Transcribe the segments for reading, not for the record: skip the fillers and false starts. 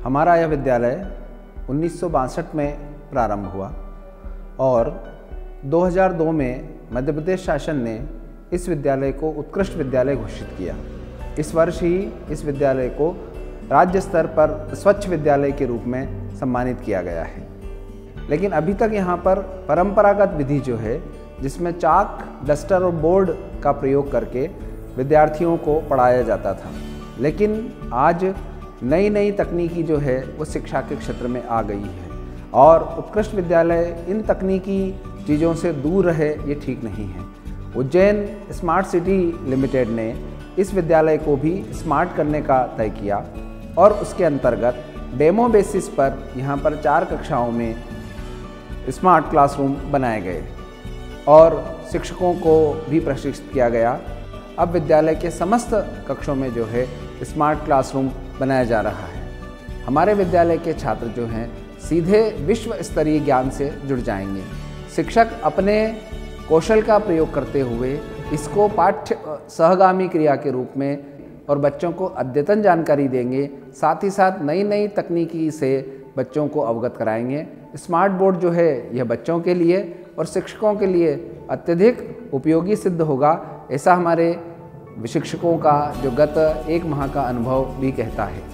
हमारा यह विद्यालय 1962 में प्रारंभ हुआ और 2002 में मध्य प्रदेश शासन ने इस विद्यालय को उत्कृष्ट विद्यालय घोषित किया। इस वर्ष ही इस विद्यालय को राज्य स्तर पर स्वच्छ विद्यालय के रूप में सम्मानित किया गया है। लेकिन अभी तक यहाँ पर परंपरागत विधि जो है, जिसमें चाक, डस्टर और बोर्ड का प्रयोग करके विद्यार्थियों को पढ़ाया जाता था, लेकिन आज नई नई तकनीकी जो है वो शिक्षा के क्षेत्र में आ गई है और उत्कृष्ट विद्यालय इन तकनीकी चीज़ों से दूर रहे, ये ठीक नहीं है। उज्जैन स्मार्ट सिटी लिमिटेड ने इस विद्यालय को भी स्मार्ट करने का तय किया और उसके अंतर्गत डेमो बेसिस पर यहाँ पर 4 कक्षाओं में स्मार्ट क्लासरूम बनाए गए और शिक्षकों को भी प्रशिक्षित किया गया। अब विद्यालय के समस्त कक्षों में जो है स्मार्ट क्लासरूम बनाया जा रहा है। हमारे विद्यालय के छात्र जो हैं सीधे विश्व स्तरीय ज्ञान से जुड़ जाएंगे। शिक्षक अपने कौशल का प्रयोग करते हुए इसको पाठ्य सहगामी क्रिया के रूप में और बच्चों को अद्यतन जानकारी देंगे, साथ ही साथ नई नई तकनीकी से बच्चों को अवगत कराएंगे। स्मार्ट बोर्ड जो है यह बच्चों के लिए और शिक्षकों के लिए अत्यधिक उपयोगी सिद्ध होगा, ऐसा हमारे शिक्षकों का जो गत 1 माह का अनुभव भी कहता है।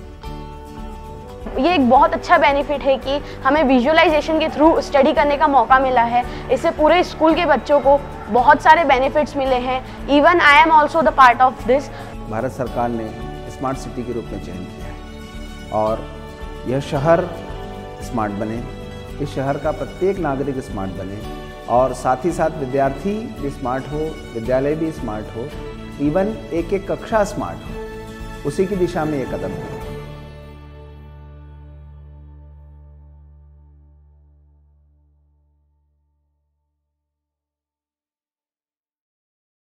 ये एक बहुत अच्छा बेनिफिट है कि हमें विजुअलाइजेशन के थ्रू स्टडी करने का मौका मिला है। इससे पूरे स्कूल के बच्चों को बहुत सारे बेनिफिट्स मिले हैं। Even I am also the part of this. Bharat सरकार ने स्मार्ट सिटी के रूप में चयन किया है और यह शहर स्मार्ट बने, इस शहर का प्रत्येक नागरिक स्मार्ट बने और साथ ही साथ विद्यार्थी भी स्मार्ट हो, विद्यालय भी स्मार्ट हो, इवन एक कक्षा स्मार्ट हो, उसी की दिशा में ये कदम है।